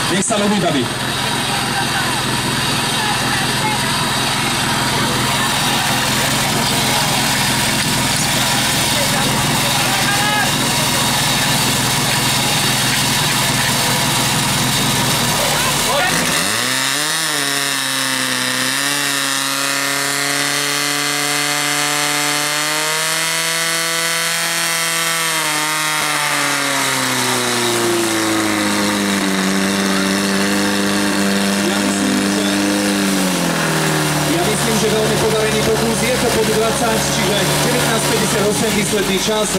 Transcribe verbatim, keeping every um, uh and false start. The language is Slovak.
Nech sa ľubí, babi. Že veľmi podarený pokus, je to pod dvadsať, čiže devätnásť päťdesiatosem výsledný čas.